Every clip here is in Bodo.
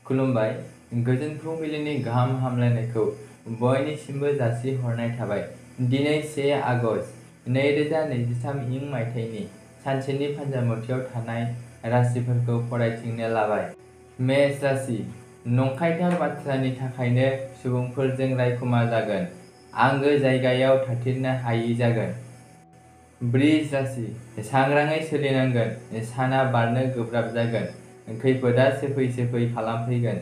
खुलुमबाय। गोजोन फुंबिलिनि गाहाम हामलायनायखौ बयनिसिमबो जासिहरनाय थाबाय। दिनै 1 आगस्ट 2023 इं मायथाइनि सानसेनि फान्जामुथियाव थानाय राशिफोरखौ फरायथिंनो लाबाय। मेष राशि। नंखायथार बाथ्रानि थाखायनो सुबुंफोरजों रायखुमा जागोन। आंगो जायगायाव थाथिरनो हायि जागोन। वृष राशि। सांग्राङै सोलिनांगोन। साना बारनो गोब्राब जागोन। खैफोदा सेफै खालामफैगोन।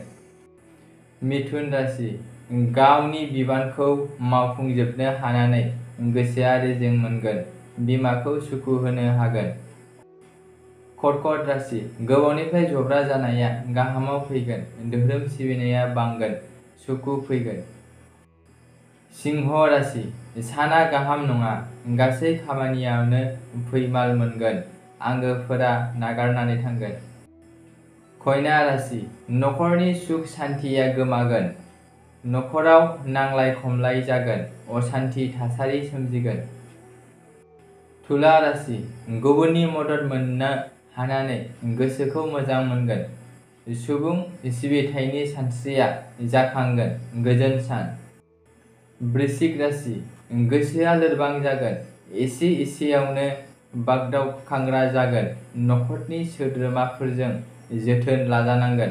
मिथुन राशि। गावनि बिबानखौ मावफुंजोबनो हानानै गोसोआ रेजें मोनगोन। बिमाखौ सुखु होनो हागोन। कर्कट राशि। गोबावनिफ्राय जब्रा जानाया गाहामाव फैगोन। धोरोम सिबिनाया बांगोन। सुखु फैगोन। सिंह राशि। साना गाहाम नङा। गासै खामानियावनो फैमाल मोनगोन। आंगोफोरा नागारनानै थांगोन। कन्या राशि। नखरनि सुख सान्थिया गोमागोन। नखराव नांलाय खमलाय जागोन। असान्थि थासारि सोमजिगोन। तुला राशि। गुबुननि मदद मोननो हानानै गोसोखौ मोजां मोनगोन। सुबुं सिबिथायनि सानस्रिया जाखांगोन। गोजोन सान। वृश्चिक राशि। गोसोआ लोरबां जागोन। एसेयावनो बागदावखांग्रा जागोन। नखरनि सोद्रोमाफोरजों जोथोन लाजानांगोन।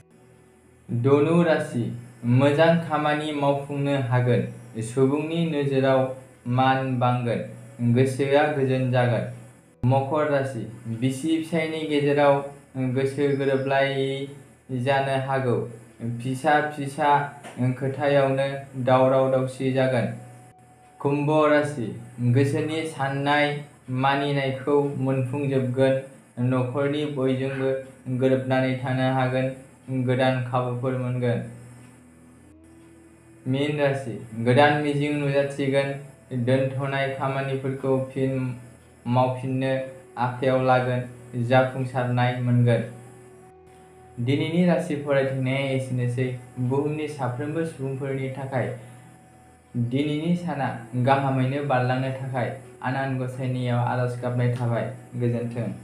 धनु राशि। मोजां खामानि मावफुंनो हागोन। सुबुंनि नोजोराव मान बांगोन। गोसोआ गोजोन जागोन। मकर राशि। बिसि फिसायनि गेजेराव गोसो गोरोबलायै जानो हागौ। फिसा खोथायावनो दावराव दावसि जागोन। कुम्भ राशि। गोसोनि साननाय मानिनायखौ मोनफुंजोबगोन। नखरनि बयजोंबो गोरोबनानै थानो हागोन। गोदान खाबुफोर मोनगोन। मीन राशि। गोदान मिजिं नुजाथिगोन। दोनथ'नाय खामानिफोरखौ फिन मावफिननो आखायाव लागोन। जाफुंसारनाय मोनगोन। दिनैनि राशि फरायथिंनाया एसेनोसै। बुहुमनि साफ्रोमबो सुबुंफोरनि थाखाय दिनैनि साना गाहामैनो बारलांनो थाखाय आनान गसाइनियाव आरज गाबनाय थाबाय। गोजोन्थों।